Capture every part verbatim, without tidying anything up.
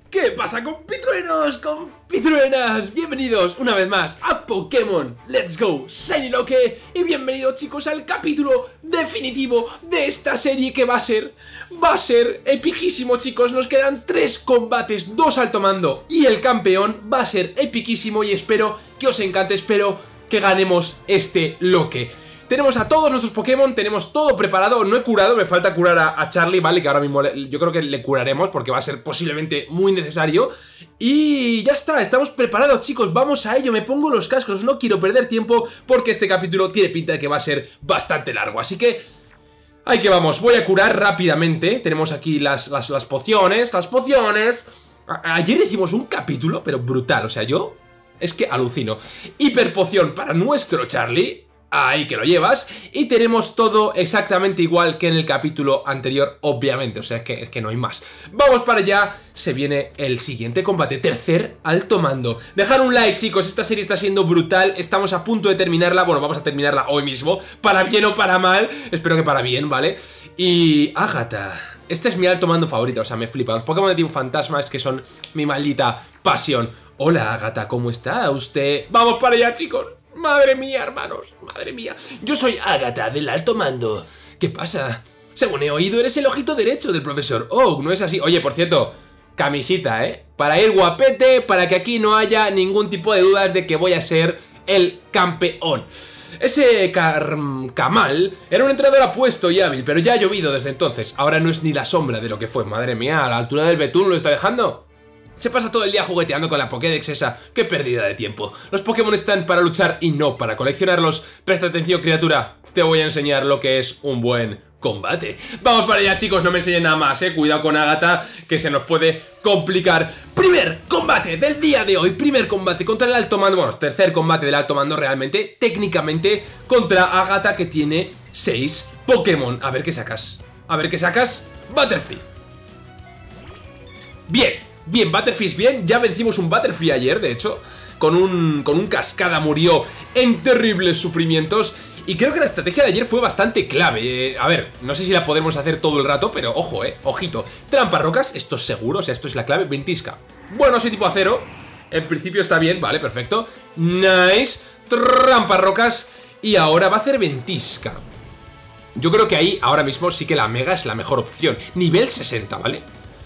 ¿Qué pasa, compitruenos, compitruenas? Bienvenidos una vez más a Pokémon Let's Go Shiny Loque. Y bienvenidos, chicos, al capítulo definitivo de esta serie que va a ser Va a ser epiquísimo, chicos. Nos quedan tres combates, dos alto mando y el campeón. Va a ser epiquísimo y espero que os encante, espero que ganemos este Loque. Tenemos a todos nuestros Pokémon, tenemos todo preparado. No he curado, me falta curar a, a Charlie, ¿vale? Que ahora mismo le, yo creo que le curaremos porque va a ser posiblemente muy necesario. Y ya está, estamos preparados, chicos, vamos a ello. Me pongo los cascos, no quiero perder tiempo porque este capítulo tiene pinta de que va a ser bastante largo. Así que, ahí que vamos, voy a curar rápidamente. Tenemos aquí las, las, las pociones, las pociones. a Ayer hicimos un capítulo, pero brutal, o sea, yo es que alucino. Hiperpoción para nuestro Charlie. Ahí que lo llevas. Y tenemos todo exactamente igual que en el capítulo anterior, obviamente. O sea, es que, es que no hay más. Vamos para allá. Se viene el siguiente combate. Tercer alto mando. Dejar un like, chicos. Esta serie está siendo brutal. Estamos a punto de terminarla. Bueno, vamos a terminarla hoy mismo. Para bien o para mal. Espero que para bien, ¿vale? Y Agatha. Este es mi alto mando favorito. O sea, me flipa. Los Pokémon de tipo fantasma es que son mi maldita pasión. Hola, Agatha. ¿Cómo está usted? Vamos para allá, chicos. Madre mía, hermanos, madre mía. Yo soy Agatha, del alto mando. ¿Qué pasa? Según he oído, eres el ojito derecho del profesor Oak, ¿no es así? Oye, por cierto, camisita, ¿eh? Para ir guapete, para que aquí no haya ningún tipo de dudas de que voy a ser el campeón. Ese Kamal era un entrenador apuesto y hábil, pero ya ha llovido desde entonces. Ahora no es ni la sombra de lo que fue. Madre mía, a la altura del betún lo está dejando. Se pasa todo el día jugueteando con la Pokédex esa. ¡Qué pérdida de tiempo! Los Pokémon están para luchar y no para coleccionarlos. Presta atención, criatura. Te voy a enseñar lo que es un buen combate. Vamos para allá, chicos. No me enseñen nada más, eh. Cuidado con Agatha, que se nos puede complicar. Primer combate del día de hoy. Primer combate contra el alto mando. Bueno, tercer combate del alto mando realmente. Técnicamente contra Agatha, que tiene seis Pokémon. A ver qué sacas. A ver qué sacas. Butterfree. Bien. Bien, Butterfree bien, ya vencimos un Butterfree ayer, de hecho, con un, con un Cascada murió en terribles sufrimientos. Y creo que la estrategia de ayer fue bastante clave. eh, A ver, no sé si la podremos hacer todo el rato, pero ojo, eh, ojito. Trampa rocas, esto es seguro, o sea, esto es la clave. Ventisca, bueno, soy tipo acero. En principio está bien, vale, perfecto. Nice, trampa rocas. Y ahora va a hacer ventisca. Yo creo que ahí, ahora mismo, sí que la mega es la mejor opción. Nivel sesenta, ¿vale?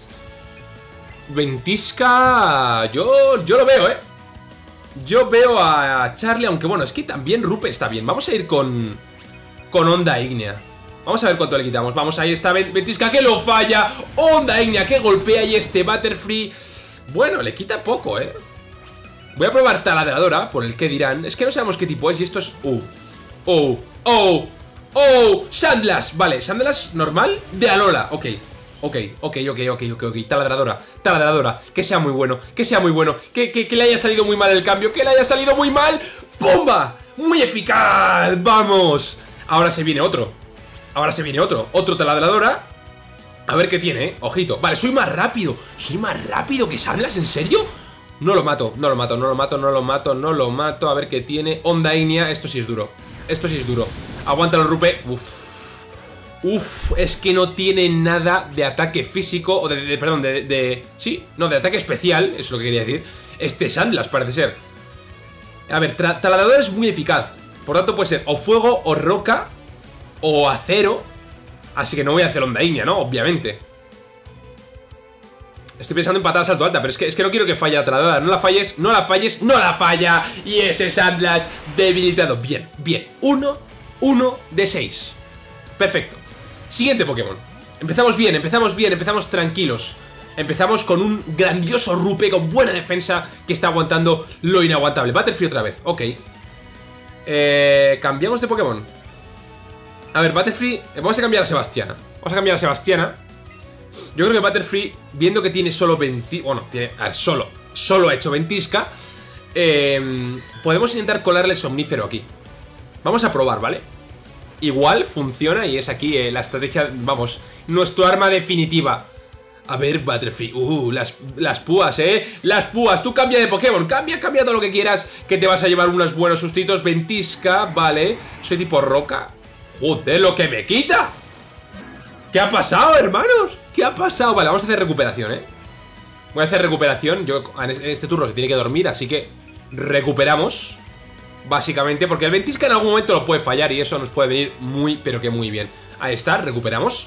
Ventisca... Yo, yo lo veo, ¿eh? Yo veo a Charlie, aunque bueno, es que también Rupe está bien. Vamos a ir con... Con Onda Ígnea. Vamos a ver cuánto le quitamos. Vamos, ahí está Ventisca, que lo falla. Onda Ígnea, que golpea. Y este Butterfree... Bueno, le quita poco, ¿eh? Voy a probar Taladradora, por el que dirán. Es que no sabemos qué tipo es y esto es... Uh, oh, oh, oh, Sandlash. Vale, Sandlash normal de Alola, ok. Ok, ok, ok, ok, ok, ok, taladradora, taladradora, que sea muy bueno, que sea muy bueno, que, que, que le haya salido muy mal el cambio, que le haya salido muy mal, ¡pumba! ¡Muy eficaz! ¡Vamos! Ahora se viene otro, ahora se viene otro, otro taladradora, a ver qué tiene, ¿eh? Ojito, vale, soy más rápido, soy más rápido que Sandlash, ¿en serio? No lo mato, no lo mato, no lo mato, no lo mato, no lo mato, a ver qué tiene, Onda Ígnea, esto sí es duro, esto sí es duro, aguántalo, Rupe, uff. Uf, es que no tiene nada de ataque físico, o de, de perdón, de, de... Sí, no, de ataque especial, eso es lo que quería decir. Este Sandlash parece ser. A ver, Taladrador es muy eficaz. Por tanto puede ser o fuego, o roca, o acero. Así que no voy a hacer Onda Ígnea, ¿no? Obviamente. Estoy pensando en patada salto alta, pero es que, es que no quiero que falle la Taladradora. No la falles, no la falles, no la falla. Y ese Sandlash debilitado. Bien, bien, uno, uno de seis. Perfecto. Siguiente Pokémon. Empezamos bien, empezamos bien, empezamos tranquilos. Empezamos con un grandioso Rupe con buena defensa que está aguantando lo inaguantable. Butterfree otra vez, ok. Eh, Cambiamos de Pokémon. A ver, Butterfree, vamos a cambiar a Sebastiana. Vamos a cambiar a Sebastiana. Yo creo que Butterfree, viendo que tiene solo veinte... Bueno, tiene, a ver, solo Solo ha hecho ventisca, eh, podemos intentar colarle Somnífero aquí. Vamos a probar, ¿vale? Igual funciona y es aquí eh, la estrategia, vamos, nuestro arma definitiva. A ver, Butterfree, uh, las, las púas, eh Las púas, tú cambia de Pokémon, cambia, cambia todo lo que quieras, que te vas a llevar unos buenos sustitos. Ventisca, vale, soy tipo roca. Joder, lo que me quita. ¿Qué ha pasado, hermanos? ¿Qué ha pasado? Vale, vamos a hacer recuperación, eh Voy a hacer recuperación. Yo en este turno se tiene que dormir, así que recuperamos. Básicamente, porque el ventisca en algún momento lo puede fallar y eso nos puede venir muy, pero que muy bien. Ahí está, recuperamos.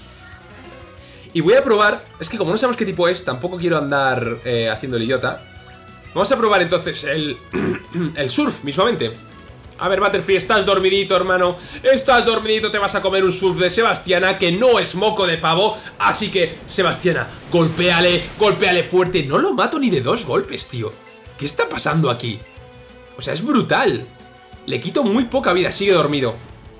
Y voy a probar, es que como no sabemos qué tipo es, tampoco quiero andar eh, haciendo el idiota. Vamos a probar entonces el, el surf mismamente. A ver, Butterfree, estás dormidito, hermano. Estás dormidito, te vas a comer un surf de Sebastiana, que no es moco de pavo. Así que, Sebastiana, golpéale, golpéale fuerte. No lo mato ni de dos golpes, tío. ¿Qué está pasando aquí? O sea, es brutal. Le quito muy poca vida, sigue dormido.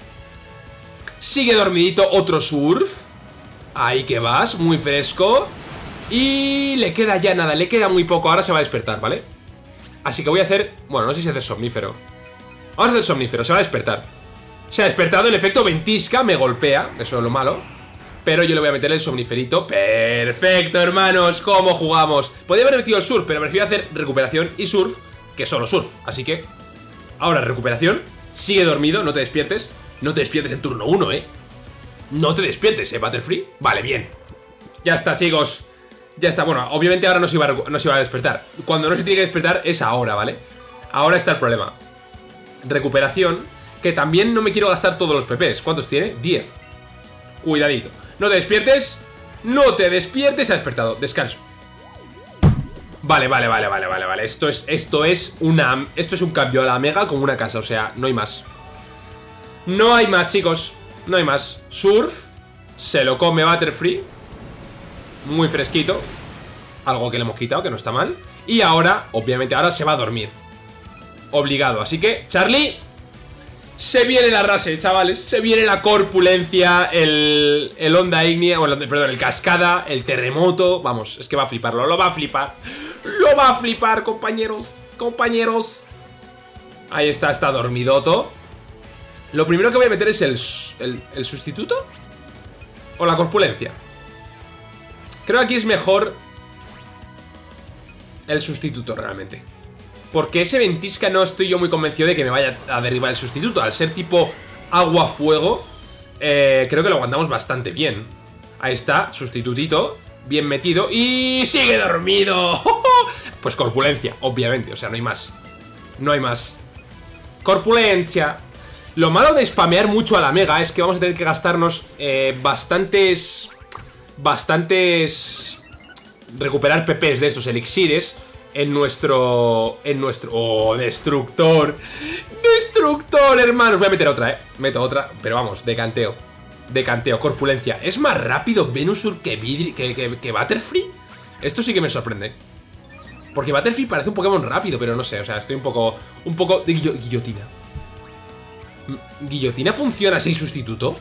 Sigue dormidito, otro surf. Ahí que vas, muy fresco. Y le queda ya nada, le queda muy poco. Ahora se va a despertar, ¿vale? Así que voy a hacer, bueno, no sé si hace somnífero. Vamos a hacer somnífero, se va a despertar. Se ha despertado, en efecto, ventisca, me golpea. Eso es lo malo. Pero yo le voy a meter el somniferito. Perfecto, hermanos, ¿cómo jugamos? Podría haber metido el surf, pero prefiero hacer recuperación y surf que solo surf, así que ahora recuperación. Sigue dormido, no te despiertes. No te despiertes en turno uno, eh. No te despiertes, eh, Butterfree. Vale, bien. Ya está, chicos. Ya está, bueno, obviamente ahora no se, iba a, no se iba a despertar. Cuando no se tiene que despertar es ahora, ¿vale? Ahora está el problema. Recuperación, que también no me quiero gastar todos los P Ps. ¿Cuántos tiene? diez. Cuidadito. No te despiertes. No te despiertes. Se ha despertado. Descanso. Vale, vale, vale, vale, vale, vale. Esto es, esto es una... Esto es un cambio a la mega como una casa. O sea, no hay más. No hay más, chicos. No hay más. Surf. Se lo come Butterfree. Muy fresquito. Algo que le hemos quitado, que no está mal. Y ahora, obviamente, ahora se va a dormir. Obligado. Así que, Charlie, se viene la rase, chavales. Se viene la corpulencia. El, el onda ígnea, bueno, perdón, el cascada, el terremoto. Vamos, es que va a fliparlo, lo va a flipar. Lo va a flipar, compañeros. Compañeros. Ahí está, está dormidoto. Lo primero que voy a meter es el, el, el sustituto. O la corpulencia. Creo que aquí es mejor el sustituto realmente. Porque ese ventisca no estoy yo muy convencido de que me vaya a derribar el sustituto. Al ser tipo agua-fuego, eh, creo que lo aguantamos bastante bien. Ahí está, sustitutito, bien metido. ¡Y sigue dormido! Pues corpulencia, obviamente, o sea, no hay más. No hay más. Corpulencia. Lo malo de spamear mucho a la mega es que vamos a tener que gastarnos eh, bastantes... Bastantes... Recuperar P Ps de estos elixires en nuestro... En nuestro... ¡Oh, destructor! ¡Destructor, hermanos! Voy a meter otra, ¿eh? Meto otra, pero vamos, decanteo. Decanteo, corpulencia. ¿Es más rápido Venusaur que, Vidri, que, que, que Butterfree? Esto sí que me sorprende. Porque Butterfree parece un Pokémon rápido, pero no sé, o sea, estoy un poco... Un poco de guillo, guillotina. ¿Guillotina funciona sin sustituto?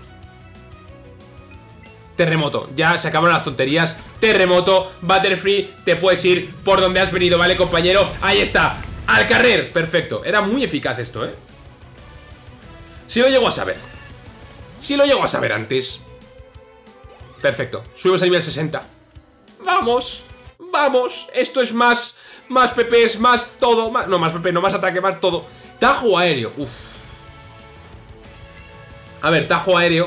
Terremoto, ya se acabaron las tonterías. Terremoto, Butterfree, te puedes ir por donde has venido, ¿vale, compañero? Ahí está, al carrer, perfecto. Era muy eficaz esto, ¿eh? Si lo llego a saber Si lo llego a saber antes. Perfecto, subimos a nivel sesenta. Vamos, vamos. Esto es más, más P Ps, más todo más, no, más P P, no más ataque, más todo. Tajo aéreo, uff. A ver, tajo aéreo.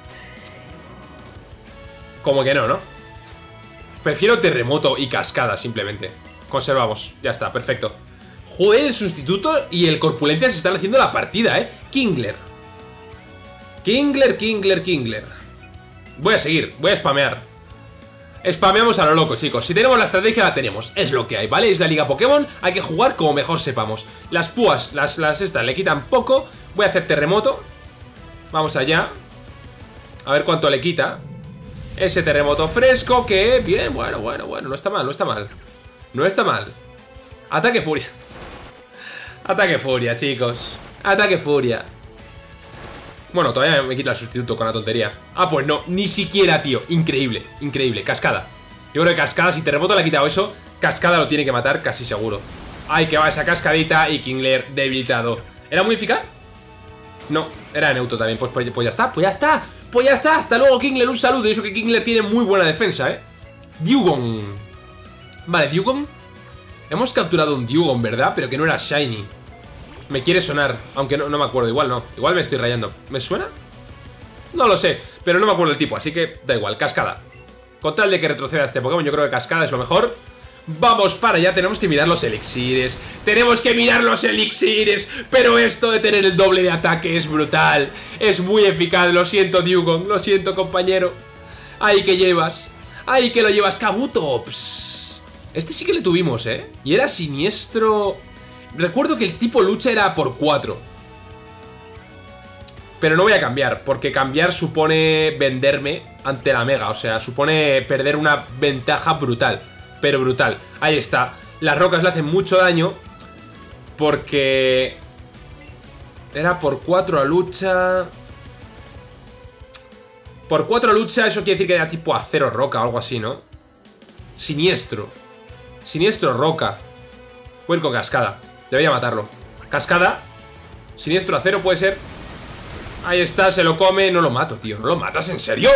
Como que no, ¿no? Prefiero terremoto y cascada, simplemente. Conservamos, ya está, perfecto. Joder, el sustituto y el corpulencia se están haciendo la partida, ¿eh? Kingler. Kingler, Kingler, Kingler. Voy a seguir, voy a spamear. Spameamos a lo loco, chicos. Si tenemos la estrategia, la tenemos. Es lo que hay, ¿vale? Es la Liga Pokémon, hay que jugar como mejor sepamos. Las púas, las, las estas, le quitan poco. Voy a hacer terremoto. Vamos allá. A ver cuánto le quita. Ese terremoto fresco que... Bien, bueno, bueno, bueno. No está mal, no está mal. No está mal. Ataque furia. Ataque furia, chicos. Ataque furia. Bueno, todavía me quita el sustituto con la tontería. Ah, pues no, ni siquiera, tío. Increíble, increíble, cascada. Yo creo que cascada, si terremoto le ha quitado eso, cascada lo tiene que matar casi seguro. Ay, que va esa cascadita y Kingler debilitado. ¿Era muy eficaz? No, era neutro también, pues, pues, pues ya está, pues ya está. Pues ya está, hasta luego Kingler, un saludo. Y eso que Kingler tiene muy buena defensa, eh. Dewgong. Vale, Dewgong. Hemos capturado un Dewgong, ¿verdad? Pero que no era shiny. Me quiere sonar, aunque no, no me acuerdo, igual no. Igual me estoy rayando. ¿Me suena? No lo sé, pero no me acuerdo el tipo, así que da igual, cascada. Con tal de que retroceda este Pokémon, yo creo que cascada es lo mejor. Vamos para allá, tenemos que mirar los elixires. Tenemos que mirar los elixires. Pero esto de tener el doble de ataque es brutal. Es muy eficaz, lo siento Dewgong. Lo siento compañero. Ahí que llevas. Ahí que lo llevas, Kabuto. Psst. Este sí que le tuvimos, eh. Y era siniestro. Recuerdo que el tipo lucha era por cuatro. Pero no voy a cambiar, porque cambiar supone venderme ante la Mega. O sea, supone perder una ventaja brutal. Pero brutal, ahí está. Las rocas le hacen mucho daño porque era por cuatro a lucha. Por cuatro a lucha, eso quiere decir que era tipo acero roca o algo así, ¿no? Siniestro. Siniestro roca. Voy a ir con cascada. Debería matarlo. Cascada. Siniestro acero puede ser. Ahí está, se lo come. No lo mato, tío, ¿no lo matas? ¿En serio?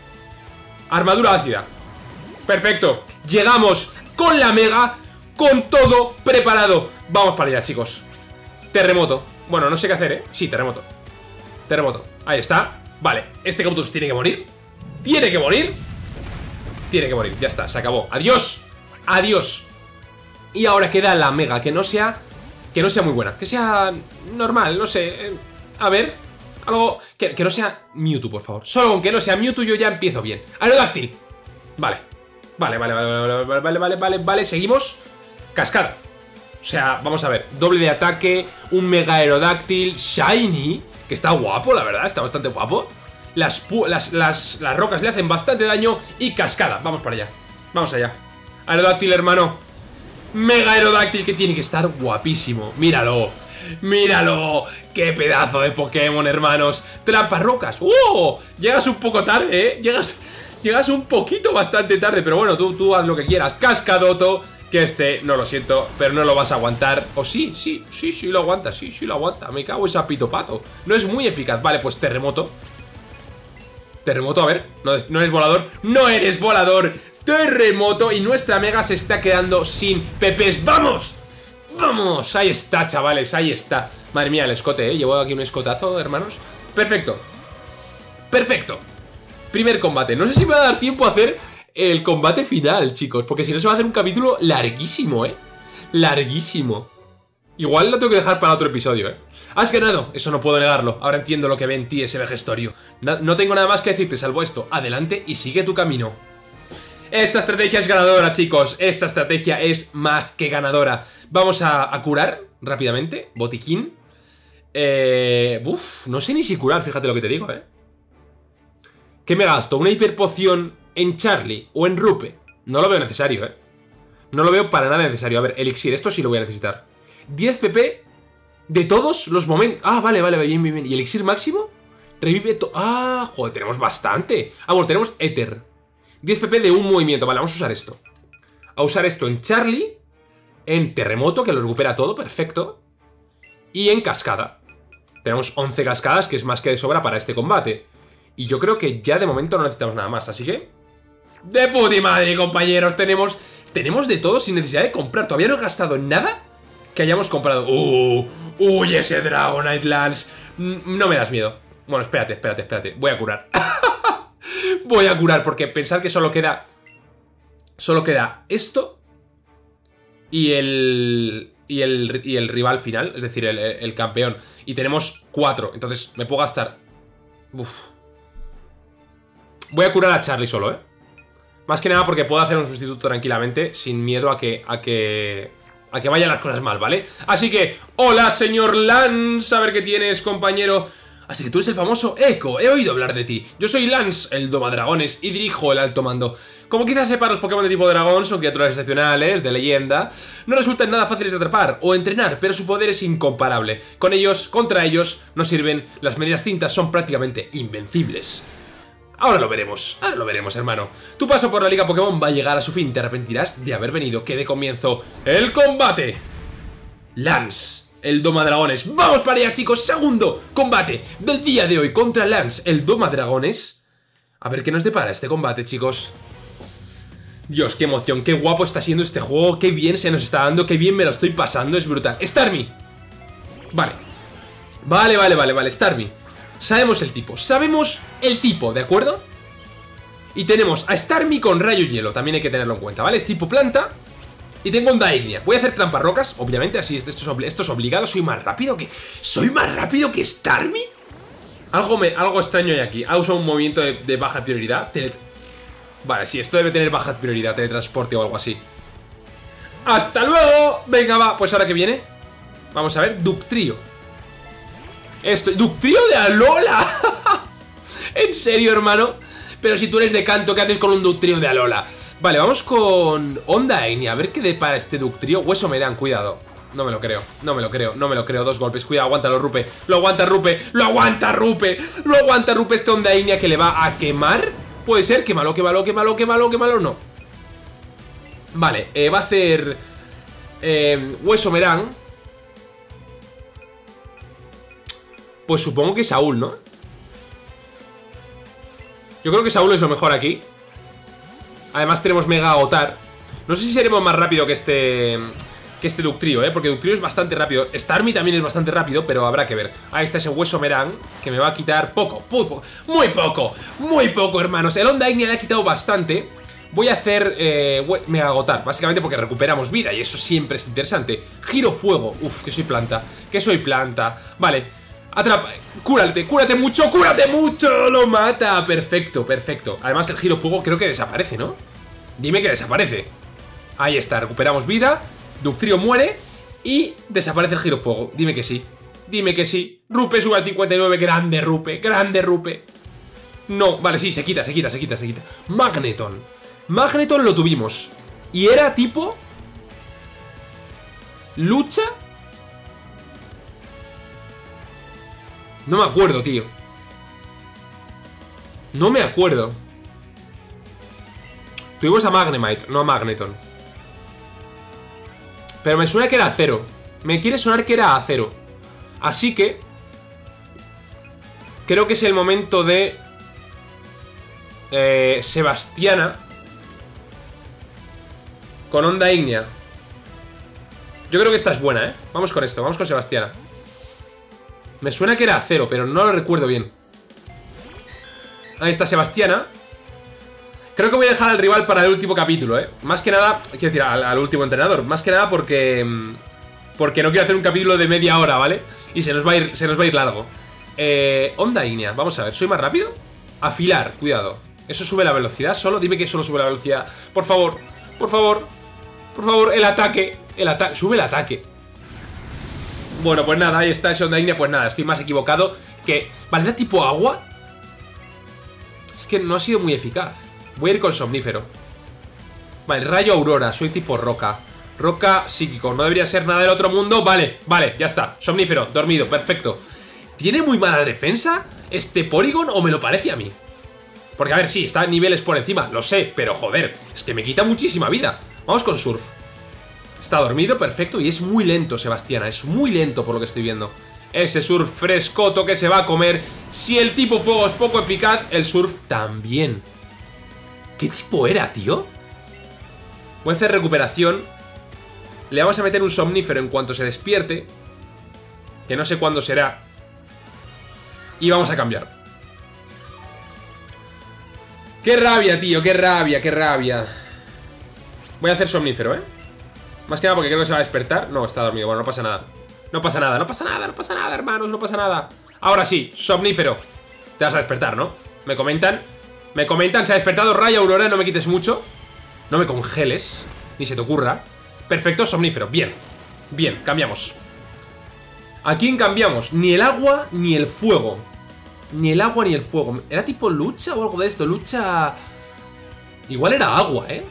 Armadura ácida. Perfecto, llegamos con la Mega, con todo preparado. Vamos para allá, chicos. Terremoto, bueno, no sé qué hacer, ¿eh? Sí, terremoto. Terremoto, ahí está. Vale, este Kabuto tiene que morir. Tiene que morir. Tiene que morir, ya está, se acabó. Adiós, adiós. Y ahora queda la Mega, que no sea Que no sea muy buena, que sea normal, no sé. A ver, algo, que, que no sea Mewtwo, por favor. Solo con que no sea Mewtwo yo ya empiezo bien. Aerodáctil. Vale. Vale, vale, vale, vale, vale, vale, vale, vale, vale, seguimos. Cascada. O sea, vamos a ver, doble de ataque, un mega aerodáctil, shiny, que está guapo, la verdad, está bastante guapo. Las, las, las, las rocas le hacen bastante daño. Y cascada, vamos para allá. Vamos allá. Aerodáctil, hermano. Mega aerodáctil, que tiene que estar guapísimo. Míralo, míralo. Qué pedazo de Pokémon, hermanos. Trampa rocas. ¡Uh! Llegas un poco tarde, ¿eh? Llegas... Llegas un poquito bastante tarde, pero bueno, tú, tú haz lo que quieras. Cascadoto, que este, no lo siento, pero no lo vas a aguantar. O sí, sí, sí, sí lo aguanta, sí, sí lo aguanta. Me cago en sapito pato. No es muy eficaz. Vale, pues terremoto. Terremoto, a ver, no, no eres volador. No eres volador. Terremoto, y nuestra Mega se está quedando sin P Ps. ¡Vamos! ¡Vamos! Ahí está, chavales, ahí está. Madre mía, el escote, ¿eh? Llevo aquí un escotazo, hermanos. Perfecto. Perfecto. Primer combate. No sé si me va a dar tiempo a hacer el combate final, chicos, porque si no se va a hacer un capítulo larguísimo, ¿eh? Larguísimo. Igual lo tengo que dejar para otro episodio, ¿eh? Has ganado, eso no puedo negarlo. Ahora entiendo lo que ve en ti ese Vegestorio. No, no tengo nada más que decirte, salvo esto. Adelante y sigue tu camino. Esta estrategia es ganadora, chicos. Esta estrategia es más que ganadora. Vamos a, a curar rápidamente. Botiquín. Eh, uf, no sé ni si curar, fíjate lo que te digo, ¿eh? ¿Qué me gasto? ¿Una hiperpoción en Charlie o en Rupe? No lo veo necesario, ¿eh? No lo veo para nada necesario. A ver, elixir, esto sí lo voy a necesitar. diez P P de todos los momentos. Ah, vale, vale, bien, bien, bien. ¿Y elixir máximo? Revive todo. Ah, joder, tenemos bastante. Ah, bueno, tenemos éter. diez P P de un movimiento. Vale, vamos a usar esto. A usar esto en Charlie. En terremoto, que lo recupera todo, perfecto. Y en cascada. Tenemos once cascadas, que es más que de sobra para este combate. Y yo creo que ya de momento no necesitamos nada más, así que... ¡de puti madre, compañeros! Tenemos tenemos de todo sin necesidad de comprar. Todavía no he gastado en nada que hayamos comprado. ¡Uh! ¡Uy, ese Dragonite Lance! No me das miedo. Bueno, espérate, espérate, espérate. Voy a curar. Voy a curar, porque pensad que solo queda... Solo queda esto y el... Y el, y el rival final, es decir, el, el campeón. Y tenemos cuatro, entonces me puedo gastar... Uf. Voy a curar a Charlie solo, ¿eh? Más que nada porque puedo hacer un sustituto tranquilamente, sin miedo a que... A que... A que vayan las cosas mal, ¿vale? Así que... ¡Hola, señor Lance! A ver qué tienes, compañero. Así que tú eres el famoso Echo. He oído hablar de ti. Yo soy Lance, el domadragones, y dirijo el alto mando. Como quizás sepas, los Pokémon de tipo dragón son criaturas excepcionales, de leyenda. No resultan nada fáciles de atrapar o entrenar, pero su poder es incomparable. Con ellos, contra ellos, no sirven. Las medias cintas son prácticamente invencibles. Ahora lo veremos, ahora lo veremos, hermano. Tu paso por la Liga Pokémon va a llegar a su fin. Te arrepentirás de haber venido. Que de comienzo el combate. Lance, el domadragones. ¡Vamos para allá, chicos! Segundo combate del día de hoy contra Lance, el domadragones. A ver qué nos depara este combate, chicos. Dios, qué emoción, qué guapo está siendo este juego. Qué bien se nos está dando, qué bien me lo estoy pasando. Es brutal. Starmie. Vale. Vale, vale, vale, vale, Starmie. Sabemos el tipo, sabemos el tipo, ¿de acuerdo? Y tenemos a Starmie con rayo hielo, también hay que tenerlo en cuenta, ¿vale? Es tipo planta. Y tengo Onda Ignea. Voy a hacer trampas rocas, obviamente, así esto es, obli esto es obligado. Soy más rápido que... ¿Soy más rápido que Starmie? Algo, me, algo extraño hay aquí. Ha usado un movimiento de, de baja prioridad. Tele... Vale, sí, esto debe tener baja prioridad, teletransporte o algo así. ¡Hasta luego! Venga, va, pues ahora que viene. Vamos a ver, Dugtrio. Esto, Dugtrio de Alola. ¿En serio, hermano? Pero si tú eres de Kanto, ¿qué haces con un Dugtrio de Alola? Vale, vamos con Onda Ignea. A ver qué depara este Dugtrio. Hueso me dan, cuidado. No me lo creo, no me lo creo, no me lo creo. Dos golpes, cuidado, aguántalo, Rupe. Lo aguanta Rupe, lo aguanta Rupe. Lo aguanta Rupe este Onda Ignea que le va a quemar. Puede ser, quémalo, quémalo, quémalo, quémalo, quémalo, no. Vale, eh, va a hacer eh, Hueso Merán. Pues supongo que Saúl, ¿no? Yo creo que Saúl es lo mejor aquí. Además tenemos Mega Agotar. No sé si seremos más rápido que este Que este Dugtrio, ¿eh? Porque Dugtrio es bastante rápido. Starmie también es bastante rápido, pero habrá que ver. Ahí está ese Hueso Merán, que me va a quitar poco, muy poco, muy poco, muy poco, hermanos. El Onda Ignea le ha quitado bastante. Voy a hacer eh, Mega Agotar, básicamente porque recuperamos vida y eso siempre es interesante. Giro Fuego, uff, que soy planta, que soy planta. Vale, atrapa, cúrate, cúrate mucho, cúrate mucho. Lo mata, perfecto, perfecto. Además el Giro Fuego creo que desaparece, ¿no? Dime que desaparece. Ahí está, recuperamos vida. Dugtrio muere y desaparece el Giro Fuego. Dime que sí, dime que sí. Rupe sube al cincuenta y nueve, grande Rupe, grande Rupe. No, vale, sí, se quita, se quita, se quita, se quita. Magneton. Magneton lo tuvimos. Y era tipo... ¿Lucha? No me acuerdo, tío. No me acuerdo. Tuvimos a Magnemite, no a Magneton. Pero me suena que era Acero. Me quiere sonar que era Acero. Así que creo que es el momento de eh, Sebastiana con Onda Ignea. Yo creo que esta es buena, ¿eh? Vamos con esto, vamos con Sebastiana. Me suena que era Acero, pero no lo recuerdo bien. Ahí está Sebastiana. Creo que voy a dejar al rival para el último capítulo, ¿eh? Más que nada, quiero decir, al, al último entrenador. Más que nada porque... Porque no quiero hacer un capítulo de media hora, ¿vale? Y se nos va a ir, se nos va a ir largo. Eh, Onda Ignea, vamos a ver, ¿soy más rápido? Afilar, cuidado. ¿Eso sube la velocidad solo? Dime que solo sube la velocidad. Por favor, por favor, por favor, el ataque. El ataque, sube el ataque. Bueno, pues nada, ahí está ese Onda Ignea. Pues nada, estoy más equivocado que... ¿Vale, era tipo agua? Es que no ha sido muy eficaz. Voy a ir con Somnífero. Vale, Rayo Aurora, soy tipo roca. Roca psíquico, no debería ser nada del otro mundo. Vale, vale, ya está, Somnífero, dormido, perfecto. ¿Tiene muy mala defensa este Porygon o me lo parece a mí? Porque a ver, sí, está a niveles por encima, lo sé, pero joder, es que me quita muchísima vida. Vamos con Surf. Está dormido, perfecto, y es muy lento Sebastiana, es muy lento por lo que estoy viendo. Ese Surf frescoto que se va a comer. Si el tipo fuego es poco eficaz, el Surf también. ¿Qué tipo era, tío? Voy a hacer recuperación. Le vamos a meter un Somnífero en cuanto se despierte, que no sé cuándo será. Y vamos a cambiar. ¡Qué rabia, tío! ¡Qué rabia, qué rabia! Voy a hacer Somnífero, ¿eh? Más que nada porque creo que se va a despertar. No, está dormido, bueno, no pasa nada. No pasa nada, no pasa nada, no pasa nada, hermanos, no pasa nada. Ahora sí, Somnífero. Te vas a despertar, ¿no? Me comentan Me comentan, se ha despertado. Rayo Aurora, no me quites mucho. No me congeles, ni se te ocurra. Perfecto, Somnífero, bien. Bien, cambiamos. ¿A quién cambiamos? Ni el agua, ni el fuego. Ni el agua, ni el fuego. ¿Era tipo lucha o algo de esto? Lucha... Igual era agua, ¿eh?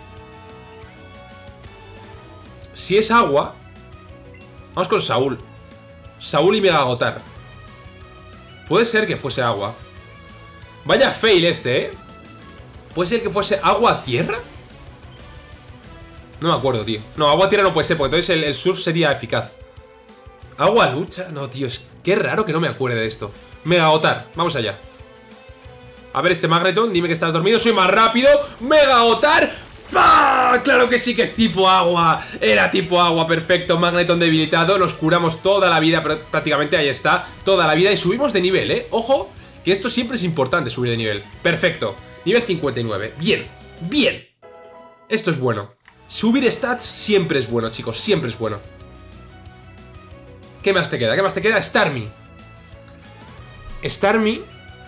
Si es agua... Vamos con Saúl. Saúl y Mega Agotar. Puede ser que fuese agua. Vaya fail este, ¿eh? ¿Puede ser que fuese agua-tierra? No me acuerdo, tío. No, agua-tierra no puede ser, porque entonces el, el surf sería eficaz. ¿Agua-lucha? No, tío, es que raro que no me acuerde de esto. Mega Agotar, vamos allá. A ver este Magneton, dime que estás dormido. Soy más rápido. Mega Agotar. ¡Pah! Claro que sí que es tipo agua. Era tipo agua, perfecto. Magneton debilitado, nos curamos toda la vida. Prácticamente ahí está, toda la vida. Y subimos de nivel, ¿eh? Ojo, que esto siempre es importante, subir de nivel. Perfecto, nivel cincuenta y nueve, bien, bien. Esto es bueno. Subir stats siempre es bueno, chicos, siempre es bueno. ¿Qué más te queda? ¿Qué más te queda? Starmie. Starmie.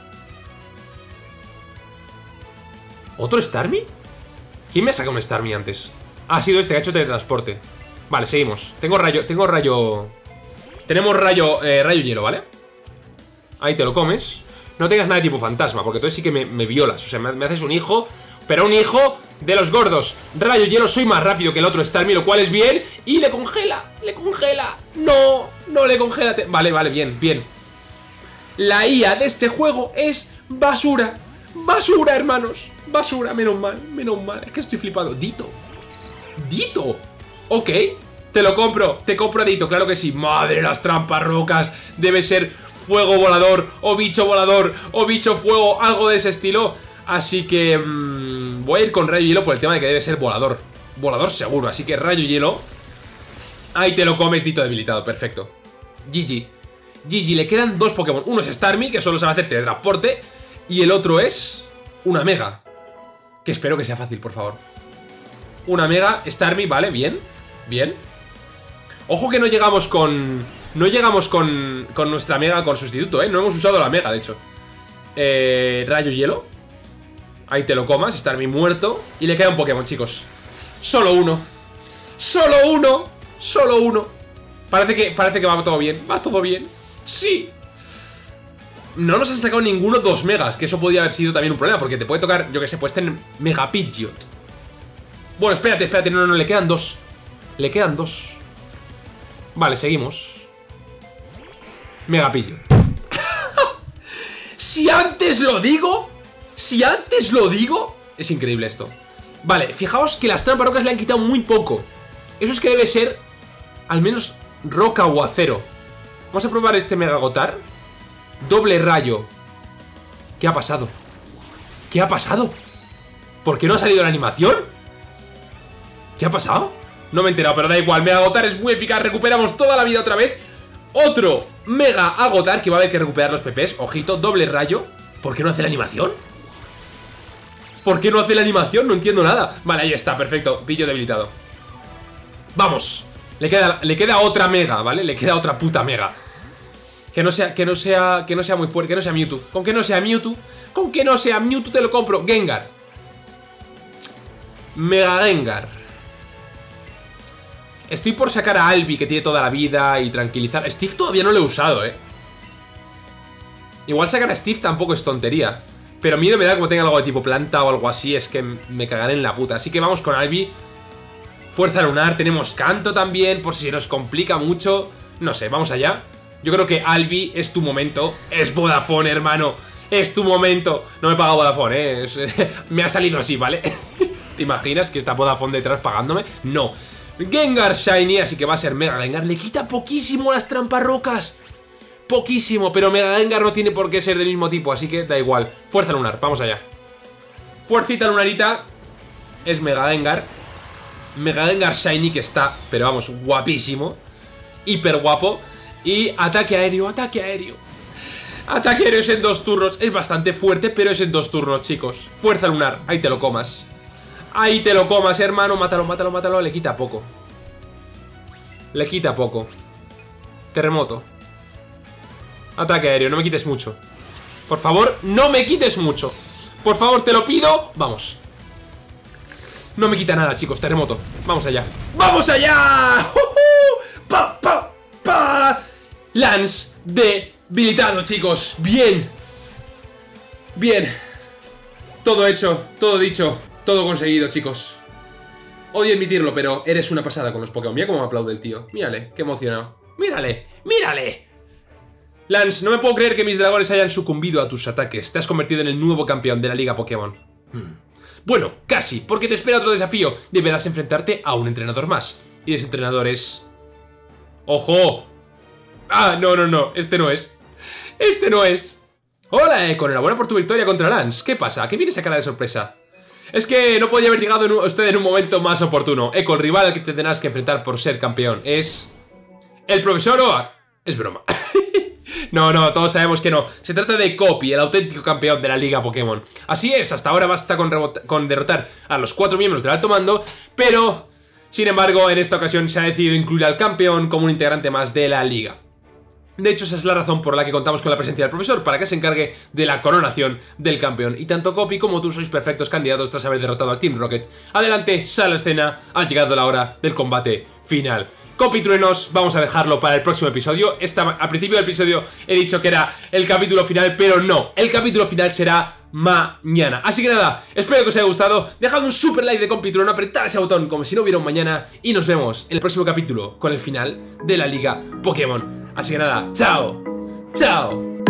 ¿Otro Starmie? ¿Quién me ha sacado un Starmie antes? Ah, ha sido este que ha hecho teletransporte. Vale, seguimos. Tengo rayo, tengo rayo... Tenemos rayo, eh, rayo hielo, ¿vale? Ahí te lo comes. No tengas nada de tipo fantasma, porque entonces sí que me, me violas. O sea, me, me haces un hijo, pero un hijo de los gordos. Rayo hielo, soy más rápido que el otro Starmie, lo cual es bien. Y le congela, le congela. No, no le congela. Vale, vale, bien, bien. La I A de este juego es basura. Basura, hermanos. Basura, menos mal, menos mal. Es que estoy flipado. Dito. Dito. Ok, te lo compro, te compro a Dito, claro que sí. Madre, las trampas rocas. Debe ser fuego volador, o bicho volador, o bicho fuego, algo de ese estilo. Así que mmm, voy a ir con rayo hielo por el tema de que debe ser volador. Volador seguro, así que rayo hielo. Ahí te lo comes, Dito debilitado, perfecto. G G. G G, le quedan dos Pokémon. Uno es Starmie, que solo sabe hacer teletransporte. Y el otro es una Mega, que espero que sea fácil, por favor. Una Mega, Starmie, vale, bien. Bien. Ojo que no llegamos con... No llegamos con, con nuestra Mega con sustituto, ¿eh? No hemos usado la Mega, de hecho. Eh, rayo hielo. Ahí te lo comas, Starmie muerto. Y le queda un Pokémon, chicos. Solo uno. Solo uno. Solo uno. Parece que, parece que va todo bien. Va todo bien. Sí. No nos han sacado ninguno dos megas, que eso podría haber sido también un problema, porque te puede tocar, yo que sé, puedes tener Mega Pidgeot. Bueno, espérate, espérate, no, no, no, le quedan dos. Le quedan dos. Vale, seguimos. Mega Pidgeot. Si antes lo digo, si antes lo digo, es increíble esto. Vale, fijaos que las trampas rocas le han quitado muy poco. Eso es que debe ser al menos roca o acero. Vamos a probar este Mega Gotar. Doble rayo. ¿Qué ha pasado? ¿Qué ha pasado? ¿Por qué no ha salido la animación? ¿Qué ha pasado? No me he enterado, pero da igual. Mega Agotar es muy eficaz. Recuperamos toda la vida otra vez. Otro Mega Agotar, que va a haber que recuperar los P Ps. Ojito, doble rayo. ¿Por qué no hace la animación? ¿Por qué no hace la animación? No entiendo nada. Vale, ahí está, perfecto. Pillo debilitado. Vamos. Le queda, le queda otra Mega, ¿vale? Le queda otra puta Mega. Que no sea, que no sea, que no sea muy fuerte, que no sea Mewtwo. Con que no sea Mewtwo, con que no sea Mewtwo te lo compro. Gengar. Mega Gengar. Estoy por sacar a Albi, que tiene toda la vida, y tranquilizar. Steve todavía no lo he usado, eh. Igual sacar a Steve tampoco es tontería. Pero miedo me da como tenga algo de tipo planta o algo así. Es que me cagaré en la puta. Así que vamos con Albi. Fuerza lunar, tenemos canto también, por si se nos complica mucho. No sé, vamos allá. Yo creo que Albi es tu momento. Es Vodafone, hermano. Es tu momento. No me paga Vodafone, eh. Es, me ha salido así, ¿vale? ¿Te imaginas que está Vodafone detrás pagándome? No. Gengar Shiny, así que va a ser Mega Gengar. Le quita poquísimo las trampas rocas. Poquísimo, pero Mega Gengar no tiene por qué ser del mismo tipo, así que da igual. Fuerza lunar, vamos allá. Fuercita lunarita. Es Mega Gengar. Mega Gengar Shiny, que está, pero vamos, guapísimo. Hiper guapo. Y ataque aéreo, ataque aéreo. Ataque aéreo es en dos turnos. Es bastante fuerte, pero es en dos turnos, chicos. Fuerza lunar, ahí te lo comas. Ahí te lo comas, hermano. Mátalo, mátalo, mátalo. Le quita poco. Le quita poco. Terremoto. Ataque aéreo, no me quites mucho. Por favor, no me quites mucho. Por favor, te lo pido. Vamos. No me quita nada, chicos. Terremoto. Vamos allá. ¡Vamos allá! ¡Uh-huh! ¡Pa, pa, pa! Lance debilitado, chicos. Bien. Bien. Todo hecho, todo dicho, todo conseguido, chicos. Odio admitirlo, pero eres una pasada con los Pokémon. Mira cómo me aplaude el tío. Mírale, qué emocionado. Mírale, mírale. Lance, no me puedo creer que mis dragones hayan sucumbido a tus ataques. Te has convertido en el nuevo campeón de la Liga Pokémon. Hmm. Bueno, casi, porque te espera otro desafío. Deberás enfrentarte a un entrenador más. Y ese entrenador es... ¡Ojo! Ah, no, no, no, este no es. Este no es. Hola, Econ, enhorabuena por tu victoria contra Lance. ¿Qué pasa? ¿Qué viene esa cara de sorpresa? Es que no podía haber llegado en un, usted en un momento más oportuno. Econ, el rival al que te tendrás que enfrentar por ser campeón es... ¿el profesor Oak? Es broma. No, no, todos sabemos que no. Se trata de Copy, el auténtico campeón de la Liga Pokémon. Así es, hasta ahora basta con, con derrotar a los cuatro miembros del alto mando, pero Sin embargo, en esta ocasión se ha decidido incluir al campeón como un integrante más de la liga. De hecho, esa es la razón por la que contamos con la presencia del profesor, para que se encargue de la coronación del campeón. Y tanto Copy como tú sois perfectos candidatos tras haber derrotado al Team Rocket. Adelante, sale a la escena, ha llegado la hora del combate final. Copy Truenos, vamos a dejarlo para el próximo episodio. Esta, al principio del episodio he dicho que era el capítulo final, pero no, el capítulo final será mañana. Así que nada, espero que os haya gustado. Dejad un super like de Copy Trueno, apretad ese botón como si no hubiera un mañana. Y nos vemos en el próximo capítulo con el final de la Liga Pokémon. Así que nada, chao, chao.